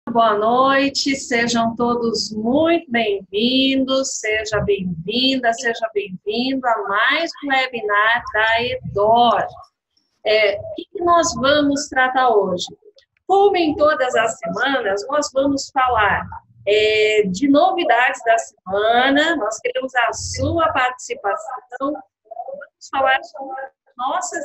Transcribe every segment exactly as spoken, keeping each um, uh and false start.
Boa noite, sejam todos muito bem-vindos, seja bem-vinda, seja bem-vindo a mais um webinar da Edor. É, o que nós vamos tratar hoje? Como em todas as semanas, nós vamos falar é, de novidades da semana, nós queremos a sua participação, vamos falar sobre nossas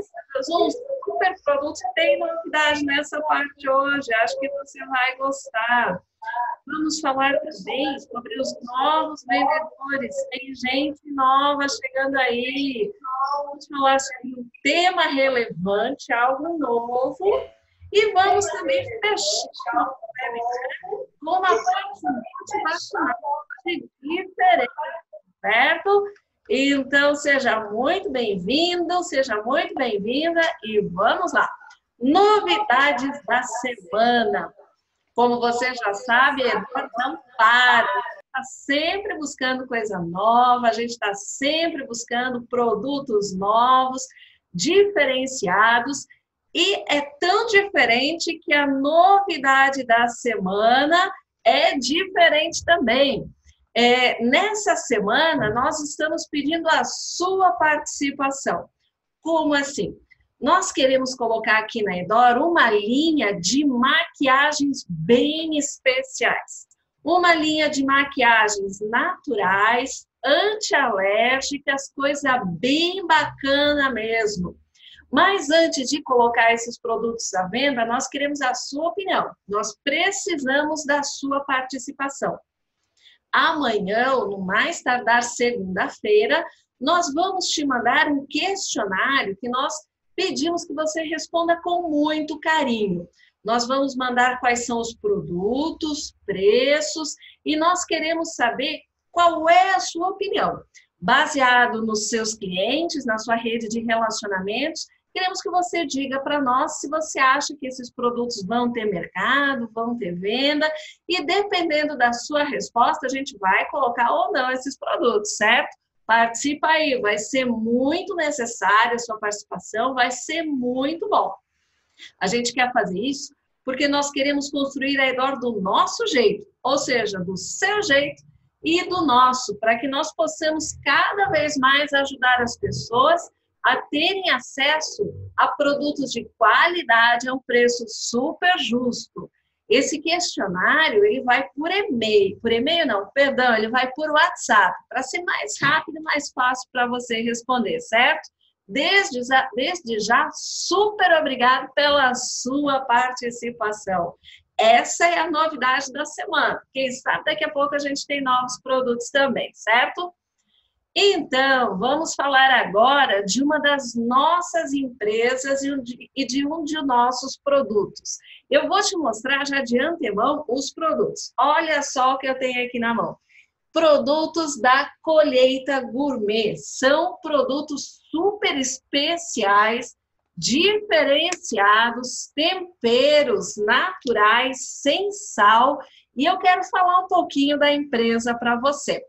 os super produtos. Tem novidade nessa parte hoje, acho que você vai gostar. Vamos falar também sobre os novos vendedores, tem gente nova chegando aí. Vamos falar sobre um tema relevante, algo novo, e vamos também fechar o webinar com uma parte motivacional diferente, certo? Então, seja muito bem-vindo, seja muito bem-vinda e vamos lá. Novidades da semana. Como você já sabe, a Edor não para. Está sempre buscando coisa nova, a gente está sempre buscando produtos novos, diferenciados, e é tão diferente que a novidade da semana é diferente também. É, nessa semana, nós estamos pedindo a sua participação. Como assim? Nós queremos colocar aqui na Edor uma linha de maquiagens bem especiais. Uma linha de maquiagens naturais, anti-alérgicas, coisa bem bacana mesmo. Mas antes de colocar esses produtos à venda, nós queremos a sua opinião. Nós precisamos da sua participação. Amanhã, ou no mais tardar segunda-feira, nós vamos te mandar um questionário que nós pedimos que você responda com muito carinho. Nós vamos mandar quais são os produtos, preços, e nós queremos saber qual é a sua opinião. Baseado nos seus clientes, na sua rede de relacionamentos, queremos que você diga para nós se você acha que esses produtos vão ter mercado, vão ter venda, e dependendo da sua resposta, a gente vai colocar ou não esses produtos, certo? Participa aí, vai ser muito necessária a sua participação, vai ser muito bom. A gente quer fazer isso porque nós queremos construir a Edor do nosso jeito, ou seja, do seu jeito e do nosso, para que nós possamos cada vez mais ajudar as pessoas a terem acesso a produtos de qualidade a um preço super justo. Esse questionário, ele vai por e-mail, por e-mail não, perdão, ele vai por WhatsApp, para ser mais rápido e mais fácil para você responder, certo? Desde já, desde já, super obrigado pela sua participação. Essa é a novidade da semana. Quem sabe daqui a pouco a gente tem novos produtos também, certo? Então, vamos falar agora de uma das nossas empresas e de um de nossos produtos. Eu vou te mostrar já de antemão os produtos. Olha só o que eu tenho aqui na mão. Produtos da Colheita Gourmet. São produtos super especiais, diferenciados, temperos naturais, sem sal. E eu quero falar um pouquinho da empresa para você.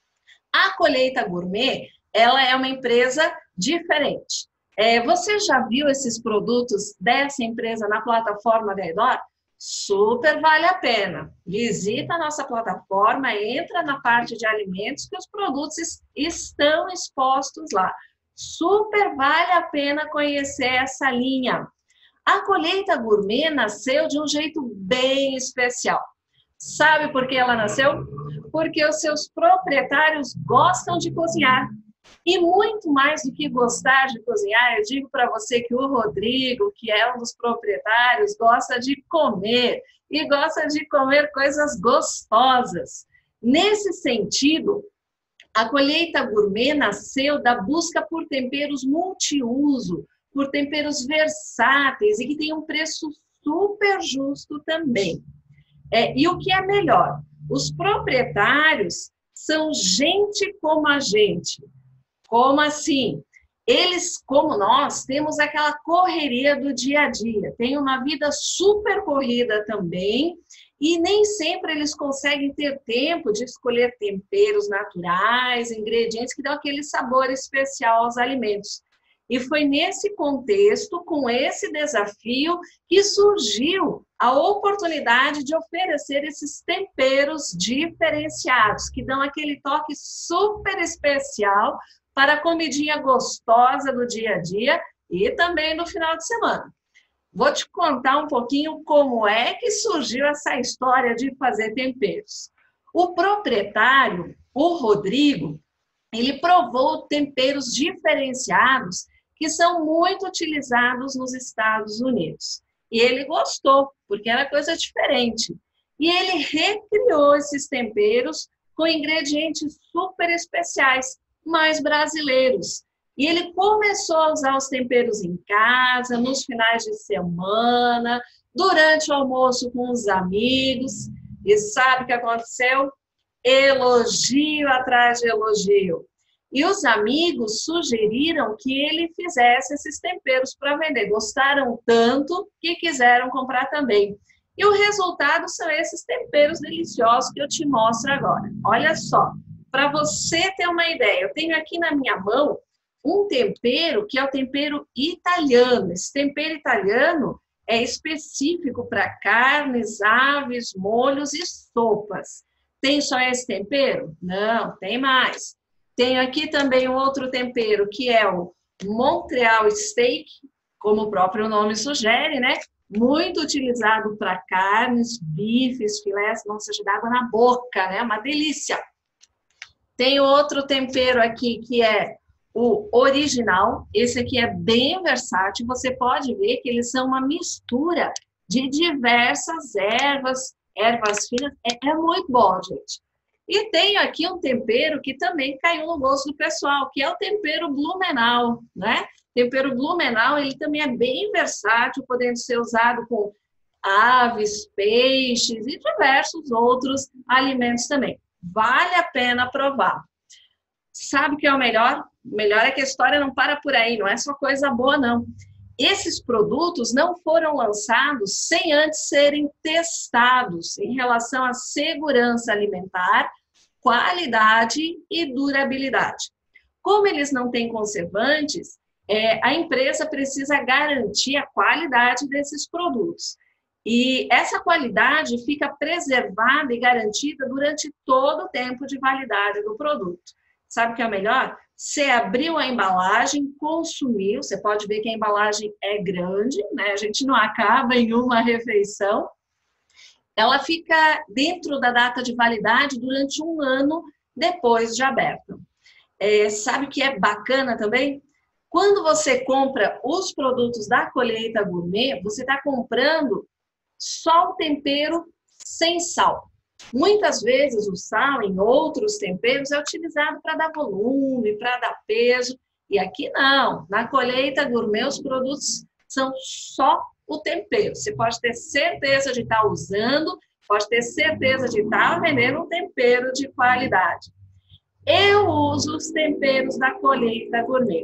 A Colheita Gourmet, ela é uma empresa diferente. É, você já viu esses produtos dessa empresa na plataforma da Edor? Super vale a pena. Visita a nossa plataforma, entra na parte de alimentos que os produtos estão expostos lá. Super vale a pena conhecer essa linha. A Colheita Gourmet nasceu de um jeito bem especial. Sabe por que ela nasceu? Porque os seus proprietários gostam de cozinhar. E muito mais do que gostar de cozinhar, eu digo para você que o Rodrigo, que é um dos proprietários, gosta de comer. E gosta de comer coisas gostosas. Nesse sentido, a Colheita Gourmet nasceu da busca por temperos multiuso, por temperos versáteis e que tem um preço super justo também. É, e o que é melhor? Os proprietários são gente como a gente. Como assim? Eles, como nós, temos aquela correria do dia a dia. Tem uma vida super corrida também e nem sempre eles conseguem ter tempo de escolher temperos naturais, ingredientes que dão aquele sabor especial aos alimentos. E foi nesse contexto, com esse desafio, que surgiu a oportunidade de oferecer esses temperos diferenciados, que dão aquele toque super especial para a comidinha gostosa do dia a dia e também no final de semana. Vou te contar um pouquinho como é que surgiu essa história de fazer temperos. O proprietário, o Rodrigo, ele provou temperos diferenciados que são muito utilizados nos Estados Unidos. E ele gostou, porque era coisa diferente. E ele recriou esses temperos com ingredientes super especiais, mais brasileiros. E ele começou a usar os temperos em casa, nos finais de semana, durante o almoço com os amigos. E sabe o que aconteceu? Elogio atrás de elogio. E os amigos sugeriram que ele fizesse esses temperos para vender. Gostaram tanto que quiseram comprar também. E o resultado são esses temperos deliciosos que eu te mostro agora. Olha só, para você ter uma ideia, eu tenho aqui na minha mão um tempero que é o tempero italiano. Esse tempero italiano é específico para carnes, aves, molhos e sopas. Tem só esse tempero? Não, tem mais. Tenho aqui também um outro tempero, que é o Montreal Steak, como o próprio nome sugere, né? Muito utilizado para carnes, bifes, filés, não seja de água na boca, né? Uma delícia. Tem outro tempero aqui, que é o original. Esse aqui é bem versátil. Você pode ver que eles são uma mistura de diversas ervas, ervas finas. É, é muito bom, gente. E tenho aqui um tempero que também caiu no gosto do pessoal, que é o tempero Blumenau, né? Tempero Blumenau, ele também é bem versátil, podendo ser usado com aves, peixes e diversos outros alimentos também. Vale a pena provar. Sabe o que é o melhor? O melhor é que a história não para por aí, não é só coisa boa, não. Esses produtos não foram lançados sem antes serem testados em relação à segurança alimentar, qualidade e durabilidade. Como eles não têm conservantes, é, a empresa precisa garantir a qualidade desses produtos. E essa qualidade fica preservada e garantida durante todo o tempo de validade do produto. Sabe o que é o melhor? Você abriu a embalagem, consumiu, você pode ver que a embalagem é grande, né? A gente não acaba em uma refeição. Ela fica dentro da data de validade durante um ano depois de aberto. É, sabe o que é bacana também? Quando você compra os produtos da Colheita Gourmet, você está comprando só o tempero sem sal. Muitas vezes o sal em outros temperos é utilizado para dar volume, para dar peso. E aqui não. Na Colheita Gourmet os produtos são só o tempero. Você pode ter certeza de estar usando, pode ter certeza de estar vendendo um tempero de qualidade. Eu uso os temperos da Colheita Gourmet.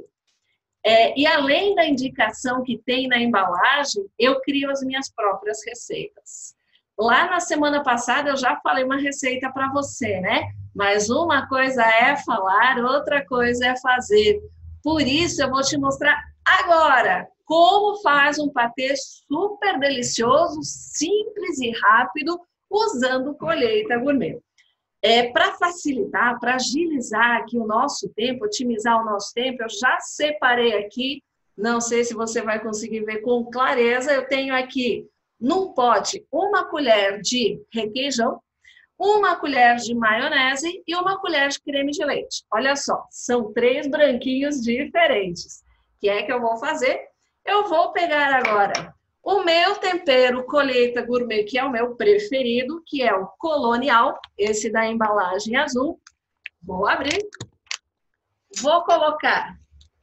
É, e além da indicação que tem na embalagem, eu crio as minhas próprias receitas. Lá na semana passada eu já falei uma receita para você, né? Mas uma coisa é falar, outra coisa é fazer. Por isso eu vou te mostrar agora como faz um patê super delicioso, simples e rápido, usando Colheita Gourmet. É, para facilitar, para agilizar aqui o nosso tempo, otimizar o nosso tempo, eu já separei aqui, não sei se você vai conseguir ver com clareza, eu tenho aqui num pote uma colher de requeijão, uma colher de maionese e uma colher de creme de leite. Olha só, são três branquinhos diferentes. O que é que eu vou fazer? Eu vou pegar agora o meu tempero Colheita Gourmet, que é o meu preferido, que é o Colonial, esse da embalagem azul. Vou abrir. Vou colocar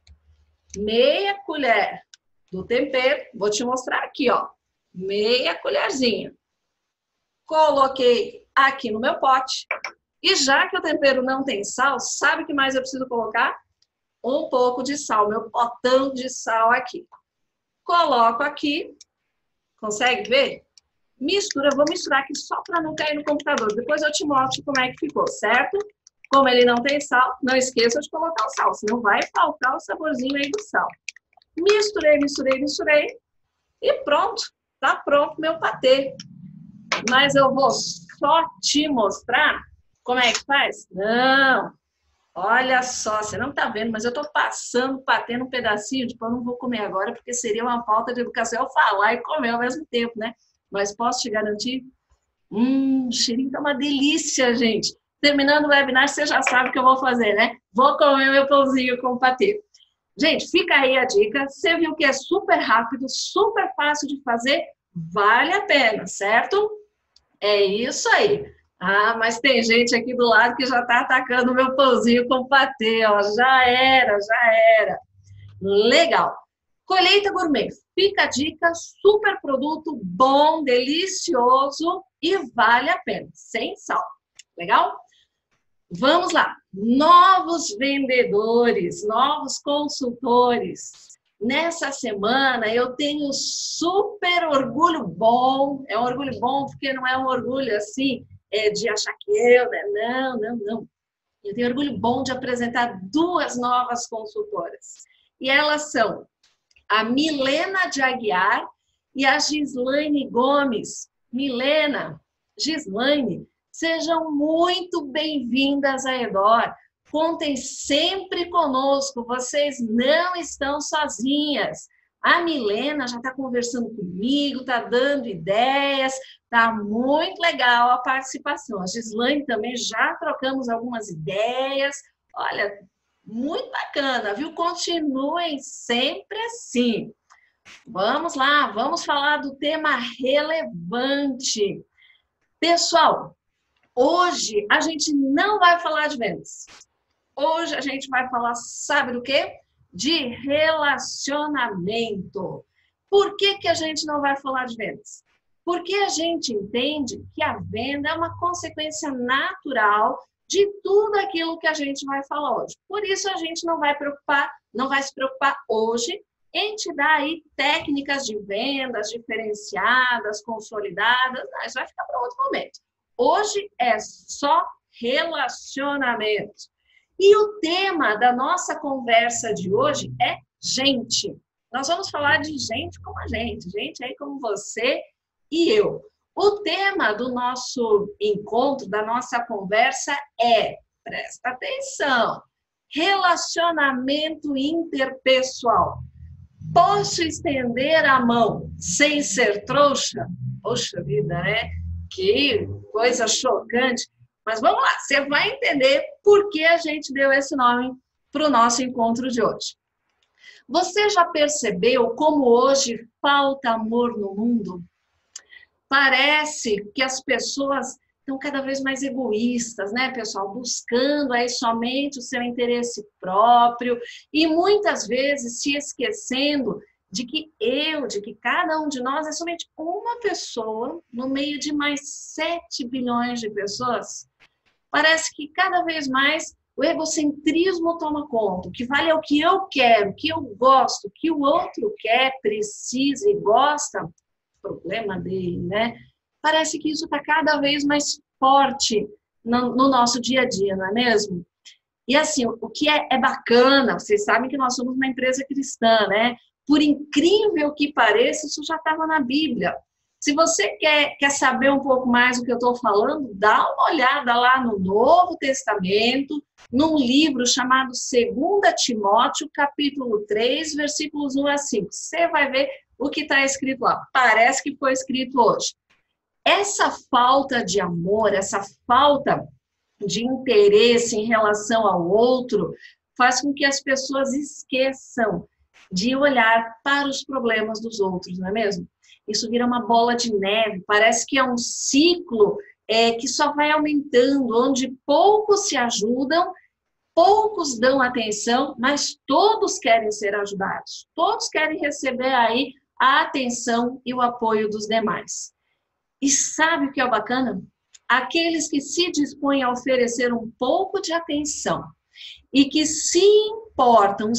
meia colher do tempero. Vou te mostrar aqui, ó. Meia colherzinha. Coloquei aqui no meu pote. E já que o tempero não tem sal, sabe o que mais eu preciso colocar? Um pouco de sal, meu potão de sal aqui. Coloco aqui. Consegue ver? Mistura, eu vou misturar aqui só para não cair no computador. Depois eu te mostro como é que ficou, certo? Como ele não tem sal, não esqueça de colocar o sal, senão vai faltar o saborzinho aí do sal. Misturei, misturei, misturei e pronto, tá pronto meu patê. Mas eu vou só te mostrar como é que faz? Não, olha só, você não tá vendo, mas eu tô passando patê num pedacinho, tipo, eu não vou comer agora, porque seria uma falta de educação eu falar e comer ao mesmo tempo, né? Mas posso te garantir? Hum, o cheirinho tá uma delícia, gente. Terminando o webinar, você já sabe o que eu vou fazer, né? Vou comer meu pãozinho com patê. Gente, fica aí a dica. Você viu que é super rápido, super fácil de fazer, vale a pena, certo? É isso aí. Ah, mas tem gente aqui do lado que já está atacando o meu pãozinho com patê, ó. Já era, já era. Legal. Colheita Gourmet. Fica a dica, super produto, bom, delicioso e vale a pena, sem sal. Legal? Vamos lá. Novos vendedores, novos consultores. Nessa semana eu tenho super orgulho bom. É um orgulho bom porque não é um orgulho assim é, de achar que eu, né? Não, não, não. Eu tenho orgulho bom de apresentar duas novas consultoras. E elas são a Milena de Aguiar e a Gislaine Gomes. Milena, Gislaine, sejam muito bem-vindas à Edor. Contem sempre conosco, vocês não estão sozinhas. A Milena já está conversando comigo, está dando ideias, está muito legal a participação. A Gislaine também já trocamos algumas ideias. Olha, muito bacana, viu? Continuem sempre assim. Vamos lá, vamos falar do tema relevante. Pessoal, hoje a gente não vai falar de vendas. Hoje a gente vai falar, sabe do quê? De relacionamento. Por que que a gente não vai falar de vendas? Porque a gente entende que a venda é uma consequência natural de tudo aquilo que a gente vai falar hoje. Por isso a gente não vai preocupar, não vai se preocupar hoje em te dar aí técnicas de vendas diferenciadas, consolidadas. Não, isso vai ficar para outro momento. Hoje é só relacionamento. E o tema da nossa conversa de hoje é gente. Nós vamos falar de gente como a gente, gente aí como você e eu. O tema do nosso encontro, da nossa conversa é, presta atenção, relacionamento interpessoal. Posso estender a mão sem ser trouxa? Poxa vida, né? Que coisa chocante. Mas vamos lá, você vai entender por que a gente deu esse nome para o nosso encontro de hoje. Você já percebeu como hoje falta amor no mundo? Parece que as pessoas estão cada vez mais egoístas, né, pessoal? Buscando aí somente o seu interesse próprio e muitas vezes se esquecendo de que eu, de que cada um de nós é somente uma pessoa no meio de mais sete bilhões de pessoas. Parece que cada vez mais o egocentrismo toma conta. O que vale é o que eu quero, o que eu gosto, o que o outro quer, precisa e gosta, problema dele, né? Parece que isso está cada vez mais forte no, no nosso dia a dia, não é mesmo? E assim, o que é, é bacana, vocês sabem que nós somos uma empresa cristã, né? Por incrível que pareça, isso já estava na Bíblia. Se você quer, quer saber um pouco mais do que eu estou falando, dá uma olhada lá no Novo Testamento, num livro chamado Segunda Timóteo, capítulo três, versículos um a cinco. Você vai ver o que está escrito lá. Parece que foi escrito hoje. Essa falta de amor, essa falta de interesse em relação ao outro, faz com que as pessoas esqueçam de olhar para os problemas dos outros, não é mesmo? Isso vira uma bola de neve, parece que é um ciclo é, que só vai aumentando, onde poucos se ajudam, poucos dão atenção, mas todos querem ser ajudados, todos querem receber aí a atenção e o apoio dos demais. E sabe o que é bacana? Aqueles que se dispõem a oferecer um pouco de atenção e que se importam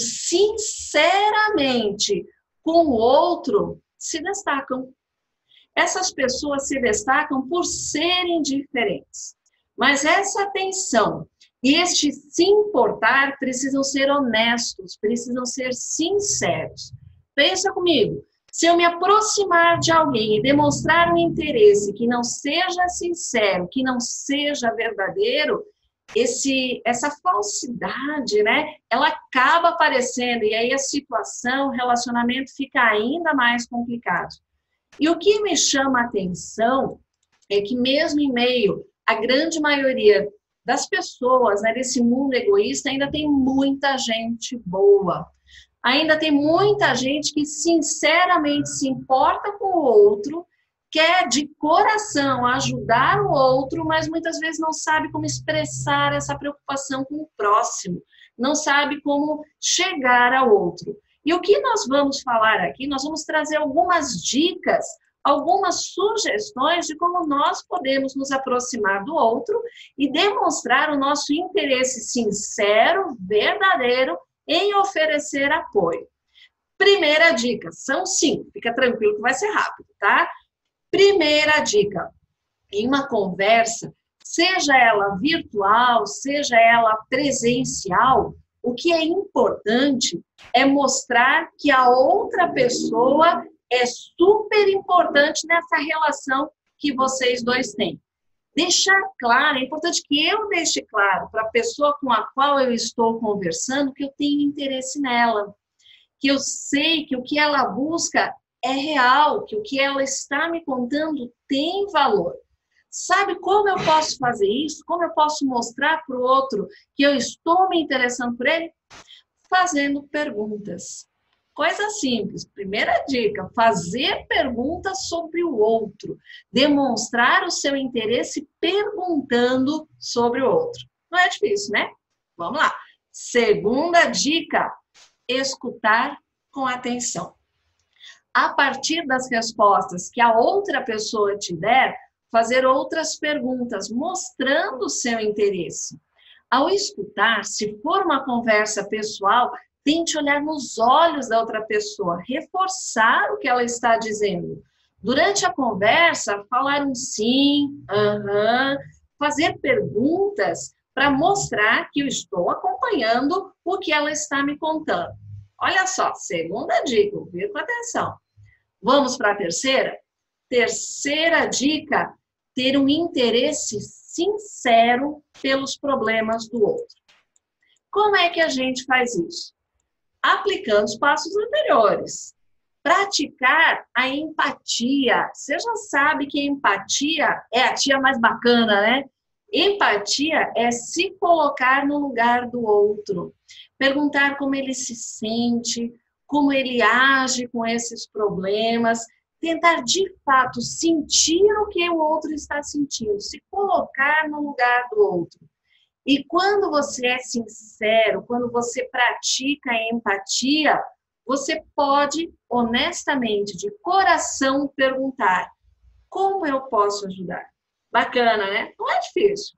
sinceramente com o outro, se destacam. Essas pessoas se destacam por serem diferentes. Mas essa atenção e este se importar precisam ser honestos, precisam ser sinceros. Pensa comigo. Se eu me aproximar de alguém e demonstrar um interesse que não seja sincero, que não seja verdadeiro, esse, essa falsidade, né, ela acaba aparecendo e aí a situação, o relacionamento fica ainda mais complicado. E o que me chama a atenção é que mesmo em meio à grande maioria das pessoas, né, desse mundo egoísta, ainda tem muita gente boa. Ainda tem muita gente que sinceramente se importa com o outro, quer de coração ajudar o outro, mas muitas vezes não sabe como expressar essa preocupação com o próximo, não sabe como chegar ao outro. E o que nós vamos falar aqui? Nós vamos trazer algumas dicas, algumas sugestões de como nós podemos nos aproximar do outro e demonstrar o nosso interesse sincero, verdadeiro, em oferecer apoio. Primeira dica, são cinco, fica tranquilo que vai ser rápido, tá? Primeira dica, em uma conversa, seja ela virtual, seja ela presencial, o que é importante é mostrar que a outra pessoa é super importante nessa relação que vocês dois têm. Deixar claro, é importante que eu deixe claro para a pessoa com a qual eu estou conversando que eu tenho interesse nela, que eu sei que o que ela busca é real, que o que ela está me contando tem valor. Sabe como eu posso fazer isso? Como eu posso mostrar para o outro que eu estou me interessando por ele? Fazendo perguntas. Coisa simples. Primeira dica, fazer perguntas sobre o outro. Demonstrar o seu interesse perguntando sobre o outro. Não é difícil, né? Vamos lá. Segunda dica, escutar com atenção. A partir das respostas que a outra pessoa te der, fazer outras perguntas, mostrando o seu interesse. Ao escutar, se for uma conversa pessoal, tente olhar nos olhos da outra pessoa, reforçar o que ela está dizendo. Durante a conversa, falar um sim, aham, fazer perguntas para mostrar que eu estou acompanhando o que ela está me contando. Olha só, segunda dica, ouvir com atenção. Vamos para a terceira? Terceira dica, ter um interesse sincero pelos problemas do outro. Como é que a gente faz isso? Aplicando os passos anteriores. Praticar a empatia. Você já sabe que empatia é a tia mais bacana, né? Empatia é se colocar no lugar do outro. Perguntar como ele se sente, como ele age com esses problemas. Tentar, de fato, sentir o que o outro está sentindo. Se colocar no lugar do outro. E quando você é sincero, quando você pratica a empatia, você pode, honestamente, de coração, perguntar: como eu posso ajudar? Bacana, né? Não é difícil.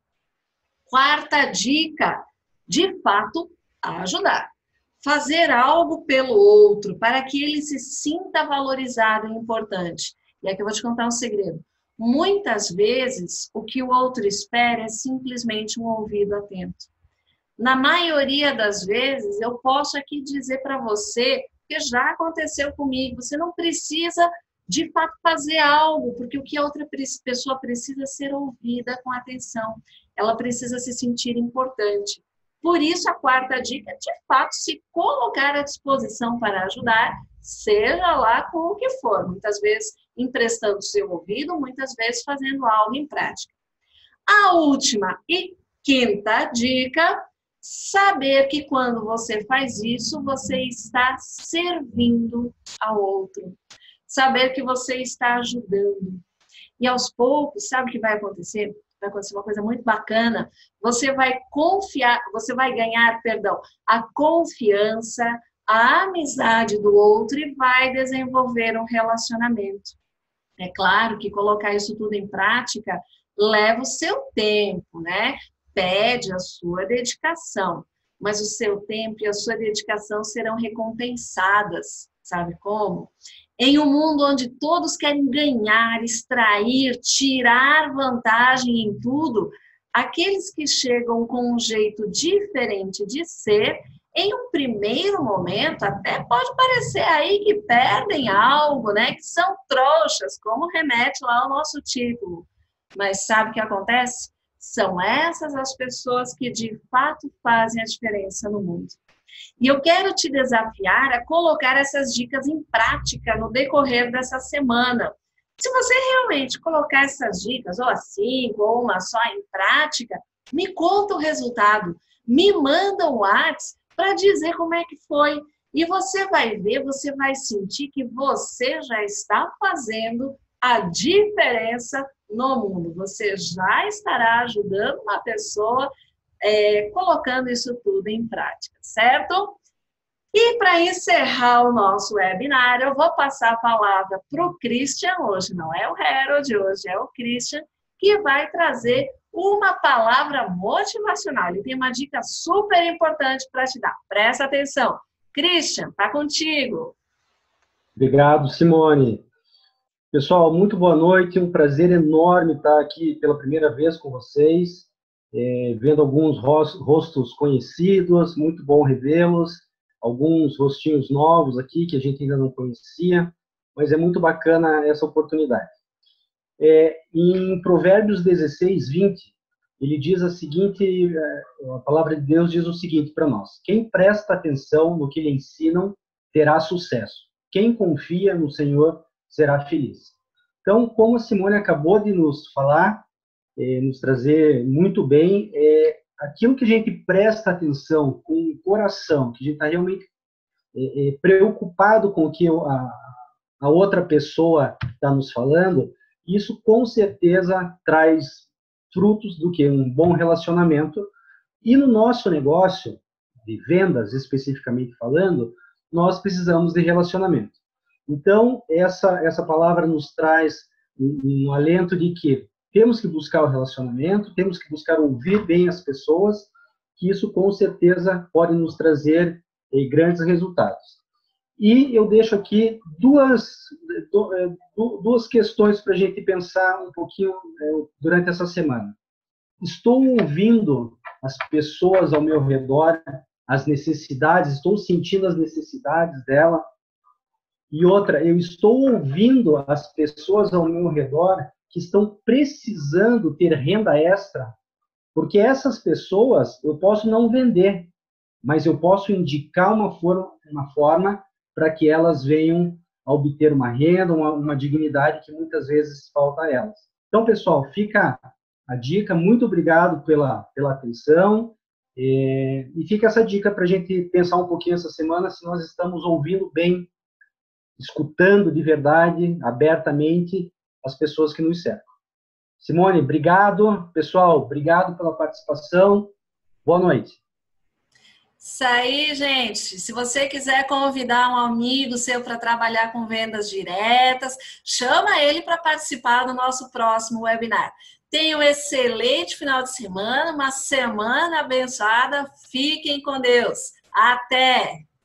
Quarta dica, de fato, ajudar. Fazer algo pelo outro, para que ele se sinta valorizado e importante. E aqui eu vou te contar um segredo. Muitas vezes, o que o outro espera é simplesmente um ouvido atento. Na maioria das vezes, eu posso aqui dizer para você que já aconteceu comigo. Você não precisa, de fato, fazer algo, porque o que a outra pessoa precisa é ser ouvida com atenção. Ela precisa se sentir importante. Por isso, a quarta dica é, de fato, se colocar à disposição para ajudar, seja lá com o que for. Muitas vezes emprestando seu ouvido, muitas vezes fazendo algo em prática. A última e quinta dica, saber que quando você faz isso, você está servindo ao outro. Saber que você está ajudando. E aos poucos, sabe o que vai acontecer? Vai acontecer uma coisa muito bacana. Você vai confiar, você vai ganhar, perdão, a confiança, a amizade do outro e vai desenvolver um relacionamento. É claro que colocar isso tudo em prática leva o seu tempo, né? Pede a sua dedicação, mas o seu tempo e a sua dedicação serão recompensadas. Sabe como? Em um mundo onde todos querem ganhar, extrair, tirar vantagem em tudo, aqueles que chegam com um jeito diferente de ser Em um primeiro momento, até pode parecer aí que perdem algo, né? Que são trouxas, como remete lá ao nosso título. Mas sabe o que acontece? São essas as pessoas que de fato fazem a diferença no mundo. E eu quero te desafiar a colocar essas dicas em prática no decorrer dessa semana. Se você realmente colocar essas dicas, ou as cinco, ou uma só em prática, me conta o resultado. Me manda um WhatsApp para dizer como é que foi. E você vai ver, você vai sentir que você já está fazendo a diferença no mundo. Você já estará ajudando uma pessoa é, colocando isso tudo em prática, certo? E para encerrar o nosso webinar, eu vou passar a palavra para o Christian, hoje não é o Harold, hoje é o Christian, que vai trazer uma palavra motivacional. Ele tem uma dica super importante para te dar. Presta atenção. Christian, tá contigo. Obrigado, Simone. Pessoal, muito boa noite. Um prazer enorme estar aqui pela primeira vez com vocês, é, vendo alguns rostos conhecidos, muito bom revê-los, alguns rostinhos novos aqui que a gente ainda não conhecia, mas é muito bacana essa oportunidade. É, em Provérbios dezesseis, vinte, ele diz a seguinte, a palavra de Deus diz o seguinte para nós: quem presta atenção no que lhe ensinam terá sucesso. Quem confia no Senhor será feliz. Então, como a Simone acabou de nos falar, é, nos trazer muito bem, é, aquilo que a gente presta atenção com o coração, que a gente está realmente é, é, preocupado com o que a, a outra pessoa está nos falando, isso com certeza traz frutos do que um bom relacionamento. E no nosso negócio, de vendas especificamente falando, nós precisamos de relacionamento. Então, essa, essa palavra nos traz um, um alento de que temos que buscar o relacionamento, temos que buscar ouvir bem as pessoas, que isso com certeza pode nos trazer eh, grandes resultados. E eu deixo aqui duas, duas questões para a gente pensar um pouquinho durante essa semana. Estou ouvindo as pessoas ao meu redor, as necessidades, estou sentindo as necessidades dela. E outra, eu estou ouvindo as pessoas ao meu redor que estão precisando ter renda extra, porque essas pessoas eu posso não vender, mas eu posso indicar uma forma, uma forma para que elas venham a obter uma renda, uma, uma dignidade que muitas vezes falta a elas. Então, pessoal, fica a dica. Muito obrigado pela, pela atenção. É, e fica essa dica para a gente pensar um pouquinho essa semana, se nós estamos ouvindo bem, escutando de verdade, abertamente, as pessoas que nos cercam. Simone, obrigado. Pessoal, obrigado pela participação. Boa noite. Isso aí, gente. Se você quiser convidar um amigo seu para trabalhar com vendas diretas, chama ele para participar do nosso próximo webinar. Tenha um excelente final de semana, uma semana abençoada. Fiquem com Deus. Até!